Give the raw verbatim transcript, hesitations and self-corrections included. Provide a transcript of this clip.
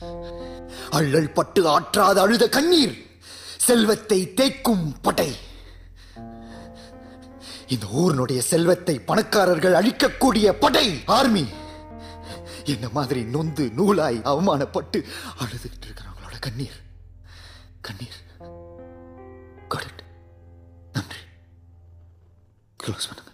அள்ளல் பட்டு ஆற்றாத அழுத கண்ணீர் செல்வத்தை தேய்க்கும் பட்டை. இந்த ஊரினுடைய செல்வத்தை பணக்காரர்கள் அழிக்கக்கூடிய படை ஆர்மி. என்ன மாதிரி நொந்து நூலாய் அவமானப்பட்டு அழுதுகிட்டு இருக்கிறவங்களோட கண்ணீர் கண்ணீர். நன்றி. க்ளோஸ் பண்ணுங்க.